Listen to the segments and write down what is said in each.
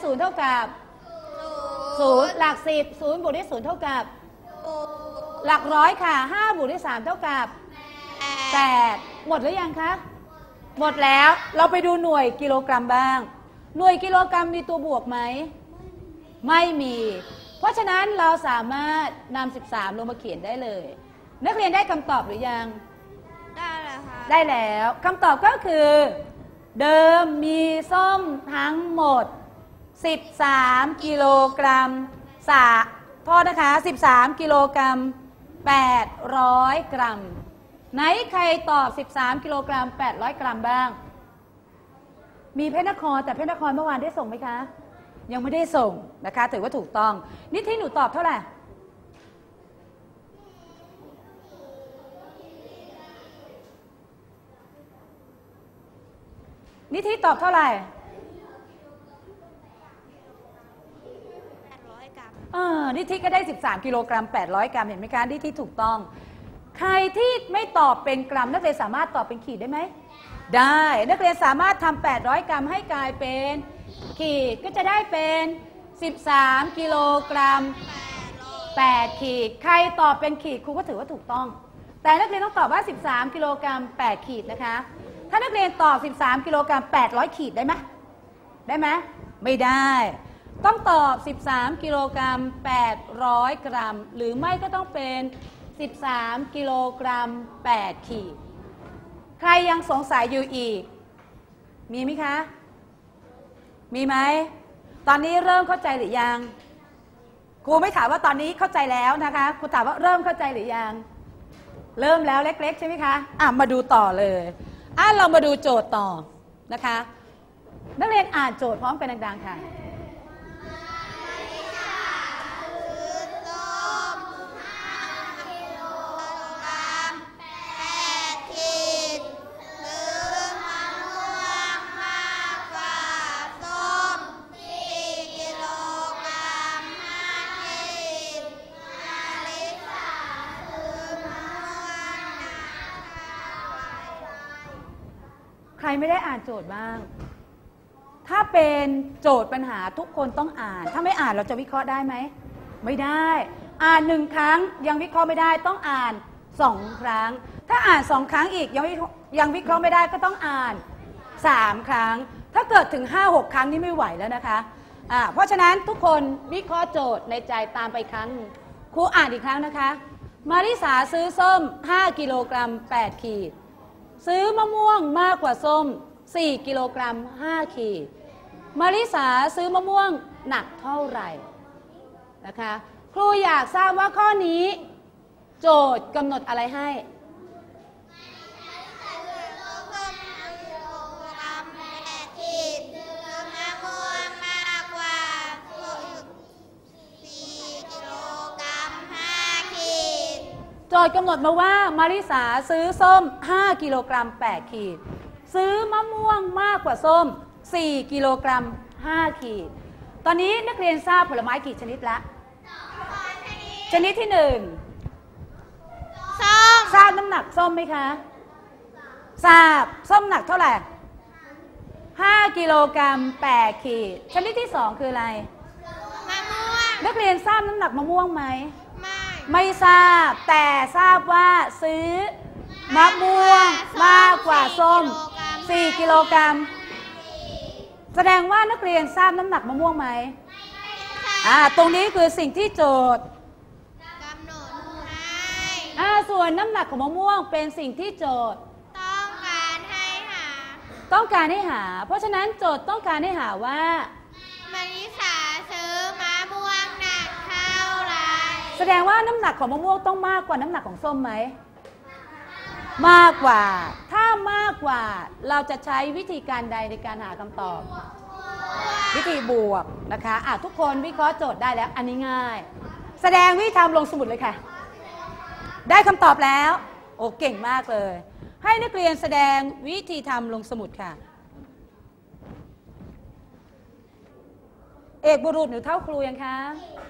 ศูนย์เท่ากับศูนย์หลักสิบศูนย์บวกด้วยศูนย์เท่ากับหลักร้อยค่ะ5บวกด้วย3เท่ากับ8หมดหรือยังคะหมดแล้วเราไปดูหน่วยกิโลกรัมบ้างหน่วยกิโลกรัมมีตัวบวกไหมไม่มีเพราะฉะนั้นเราสามารถนำ13ลงมาเขียนได้เลยนักเรียนได้คำตอบหรือยังได้แล้วค่ะได้แล้วคำตอบก็คือเดิมมีส้มทั้งหมด13กิโลกรัมโทษนะคะ13กิโลกรัม800กรัมไหนใครตอบ13กิโลกรัม800กรัมบ้างมีเพชรนครแต่เพชรนครเมื่อวานได้ส่งไหมคะยังไม่ได้ส่งนะคะถือว่าถูกต้องนิธิหนูตอบเท่าไหร่นิธิตอบเท่าไหร่ 800 กรัมนิธิก็ได้13กิโลกรัม800กรัมเห็นไหมคะนิธิถูกต้องใครที่ไม่ตอบเป็นกรัมนักเรียนสามารถตอบเป็นขีดได้ไหมได้นักเรียนสามารถทำ800กรัมให้กลายเป็นขีดก็จะได้เป็น13กิโลกรัม8ขีดใครตอบเป็นขีดครูก็ถือว่าถูกต้องแต่นักเรียนต้องตอบว่า13กิโลกรัม8ขีดนะคะถ้านักเรียนตอบ13กิโลกรัม800ขีดได้ไหมได้ไหมไม่ได้ต้องตอบ13กิโลกรัม800กรัมหรือไม่ก็ต้องเป็น13กิโลกรัม8ขีดใครยังสงสัยอยู่อีกมีไหมคะมีไหมตอนนี้เริ่มเข้าใจหรือยังครูไม่ถามว่าตอนนี้เข้าใจแล้วนะคะครูถามว่าเริ่มเข้าใจหรือยังเริ่มแล้วเล็กๆใช่ไหมคะมาดูต่อเลยเรามาดูโจทย์ต่อนะคะนักเรียนอ่านโจทย์พร้อมกันดังๆค่ะใครไม่ได้อ่านโจทย์บ้างถ้าเป็นโจทย์ปัญหาทุกคนต้องอ่านถ้าไม่อ่านเราจะวิเคราะห์ได้ไหมไม่ได้อ่าน1ครั้งยังวิเคราะห์ไม่ได้ต้องอ่าน2ครั้งถ้าอ่าน2ครั้งอีกยังวิเคราะห์ไม่ได้ก็ต้องอ่าน3ครั้งถ้าเกิดถึง 5-6 ครั้งนี่ไม่ไหวแล้วนะคะเพราะฉะนั้นทุกคนวิเคราะห์โจทย์ในใจตามไปครั้งครูอ่านอีกครั้งนะคะมาริสาซื้อส้ม5กิโลกรัม8ขีดซื้อมะม่วงมากกว่าส้ม4กิโลกรัม5ขีดมาริสาซื้อมะม่วงหนักเท่าไหร่นะคะครูอยากทราบว่าข้อนี้โจทย์กำหนดอะไรให้โจทย์กำหนดมาว่ามาริสาซื้อส้ม5กิโลกรัม8ขีดซื้อมะม่วงมากกว่าส้ม4กิโลกรัม5ขีดตอนนี้นักเรียนทราบผลไม้กี่ชนิดละชนิดที่1ส้มทราบน้ำหนักส้มไหมคะทราบส้มหนักเท่าไหร่5กิโลกรัม8ขีดชนิดที่2คืออะไรมะม่วงนักเรียนทราบน้ำหนักมะม่วงไหมไม่ทราบแต่ทราบว่าซื้อมะม่วงมากกว่าส้ม4กิโลกรัมแสดงว่านักเรียนทราบน้ำหนักมะม่วงไหมตรงนี้คือสิ่งที่โจทย์กำหนดให้ส่วนน้ำหนักของมะม่วงเป็นสิ่งที่โจทย์ต้องการให้หาเพราะฉะนั้นโจทย์ต้องการให้หาว่ามาริสาซื้อมะม่วงหนักเท่าไหร่แสดงว่าน้ำหนักของมะม่วงต้องมากกว่าน้ำหนักของส้มไหมมากกว่าถ้ามากกว่าเราจะใช้วิธีการใดในการหาคำตอบวิธีบวกนะคะทุกคนวิเคราะห์โจทย์ได้แล้วอันนี้ง่ายแสดงวิธีทำลงสมุดเลยค่ะได้คำตอบแล้วโอ้เก่งมากเลยให้นักเรียนแสดงวิธีทำลงสมุดค่ะเอกบุรุษหรือเท่าครูยังคะ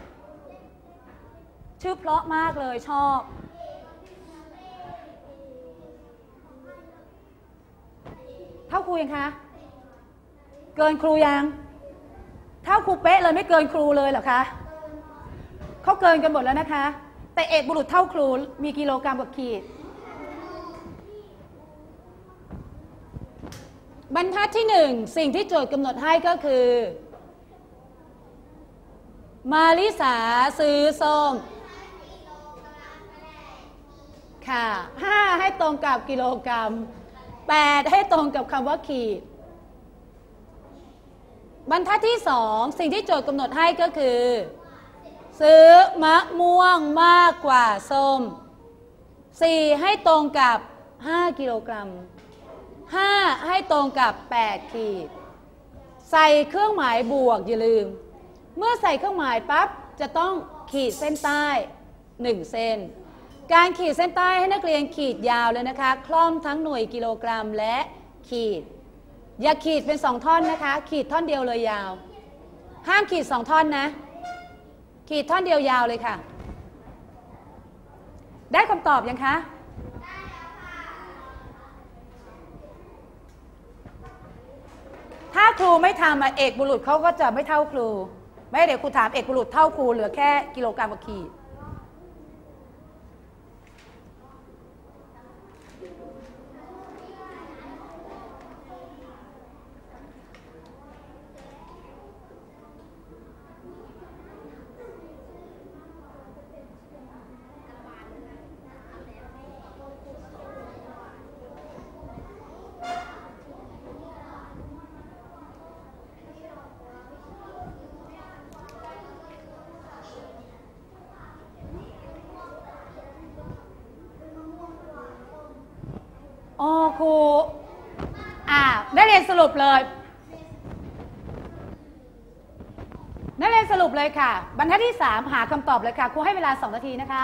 ชื่อเพราะมากเลยชอบเท่าครูยังคะเกินครูยังเท่าครูเป๊ะเลยไม่เกินครูเลยเหรอคะเขาเกินกันหมดแล้วนะคะแต่เอกบุรุษเท่าครูมีกิโลกรัมกับขีดบรรทัดที่1สิ่งที่โจทย์กำหนดให้ก็คือมาริสาซื้อส้มค่ะ5ให้ตรงกับกิโลกรัม8ให้ตรงกับคำว่าขีดบรรทัดที่2สิ่งที่โจทย์กำหนดให้ก็คือซื้อมะม่วงมากกว่าส้ม4ให้ตรงกับ5กิโลกรัม5ให้ตรงกับ8ขีดใส่เครื่องหมายบวกอย่าลืมเมื่อใส่เครื่องหมายปั๊บจะต้องขีดเส้นใต้1เส้นการขีดเส้นใต้ให้นักเรียนขีดยาวเลยนะคะคล่อมทั้งหน่วยกิโลกรัมและขีดอย่าขีดเป็น2ท่อนนะคะขีดท่อนเดียวเลยยาวห้ามขีด2ท่อนนะขีดท่อนเดียวยาวเลยค่ะได้คำตอบยังคะถ้าครูไม่ทำเอกบุรุษเขาก็จะไม่เท่าครูไม่เดี๋ยวครูถามเอกบุรุษเท่าครูเหลือแค่กิโลกรัมกับขีดอ๋อครูได้เรียนสรุปเลยนักเรียนสรุปเลยค่ะบรรทัดที่3หาคำตอบเลยค่ะครูให้เวลา2นาทีนะคะ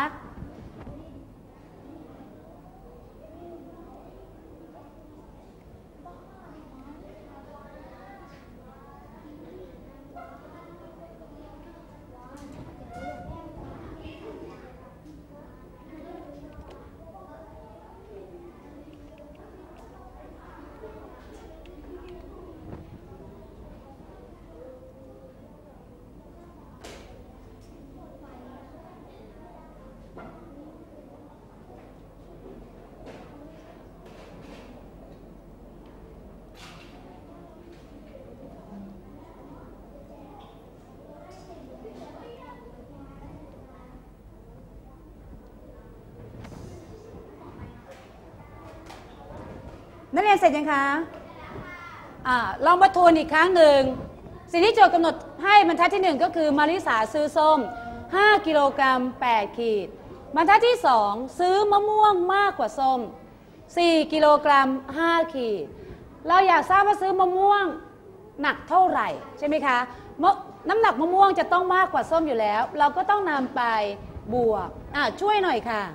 นักเรียนเสร็จยังคะลองมาทวนอีกครั้งหนึ่งสิ่งที่โจทย์กำหนดให้บรรทัดที่1ก็คือมาริสาซื้อส้ม5กิโลกรัม8ขีดบรรทัดที่2ซื้อมะม่วงมากกว่าส้ม4กิโลกรัม5ขีดเราอยากทราบว่าซื้อมะม่วงหนักเท่าไหร่ใช่ไหมคะน้ำหนักมะม่วงจะต้องมากกว่าส้มอยู่แล้วเราก็ต้องนำไปบวกช่วยหน่อยค่ะ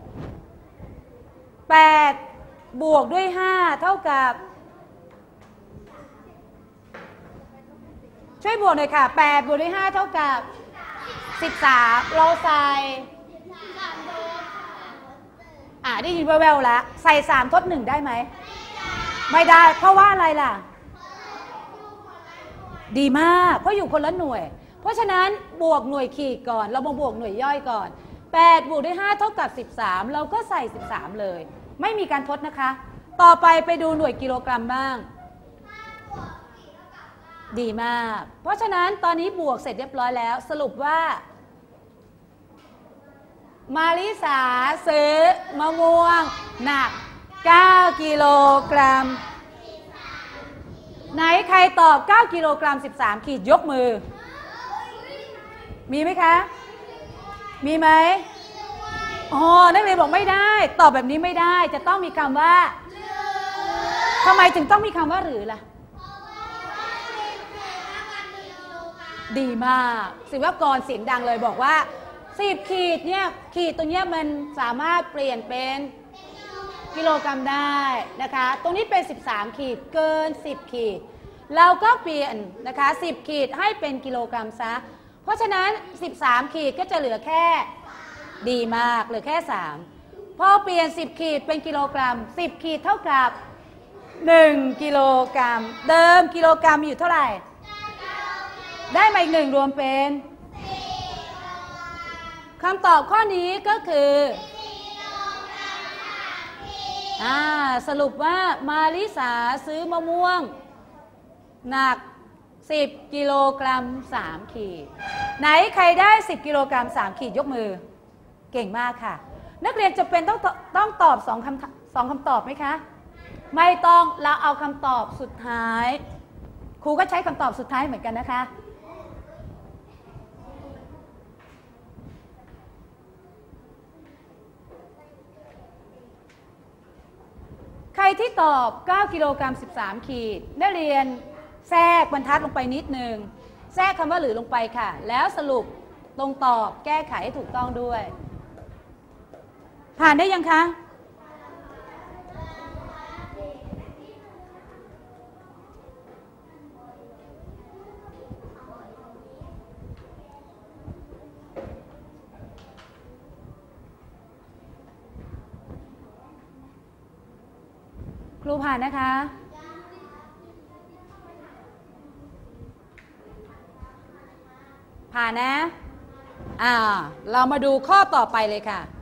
8บวกด้วย5เท่ากับช่วยบวกหน่อยค่ะ8บวกด้วย5เท่ากับ13เราใส่ได้ยินแววๆแล้วใส่3ทด1ได้ไหมไม่ได้เพราะว่าอะไรล่ะดีมากเพราะอยู่คนละหน่วยเพราะฉะนั้นบวกหน่วยขีดก่อนเรามาบวกหน่วยย่อยก่อน8บวกด้วย5เท่ากับ13เราก็ใส่13เลยไม่มีการทดนะคะต่อไปดูหน่วยกิโลกรัมบ้างดีมากเพราะฉะนั้นตอนนี้บวกเสร็จเรียบร้อยแล้วสรุปว่ามาริสาซื้อมะม่วงหนัก9กิโลกรัมไหนใครตอบ9กิโลกรัม13ขีดยกมือมีไหมคะมีไหมนักเรียนบอกไม่ได้ตอบแบบนี้ไม่ได้จะต้องมีคำว่าทำไมถึงต้องมีคำว่าหรือล่ะดีมากศิวกรเสียงดังเลยบอกว่า10ขีดเนี่ยขีดตัวเนี้ยมันสามารถเปลี่ยนเป็นกิโลกรัมได้นะคะตรงนี้เป็น13ขีดเกิน10ขีดเราก็เปลี่ยนนะคะ10ขีดให้เป็นกิโลกรัมซะเพราะฉะนั้น13ขีดก็จะเหลือแค่ดีมากเหลือแค่3พอเปลี่ยน10ขีดเป็นกิโลกรัม10ขีดเท่ากับ1กิโลกรัมเดิมกิโลกรัมอยู่เท่าไหร่ได้มาอีก1รวมเป็นคำตอบข้อนี้ก็คือสรุปว่ามาริสาซื้อมะม่วงหนัก10กิโลกรัม3ขีดไหนใครได้10กิโลกรัม3ขีดยกมือเก่งมากค่ะนักเรียนจะเป็นต้องตอบ2คำตอบไหมคะไม่ต้องเราเอาคำตอบสุดท้ายครูก็ใช้คำตอบสุดท้ายเหมือนกันนะคะใครที่ตอบ9กิโลกรัม13ขีดนักเรียนแทรกบรรทัดลงไปนิดนึงแทรกคำว่าหรือลงไปค่ะแล้วสรุปตรงตอบแก้ไขให้ถูกต้องด้วยผ่านได้ยังคะครูผ่านนะคะผ่านนะเรามาดูข้อต่อไปเลยค่ะ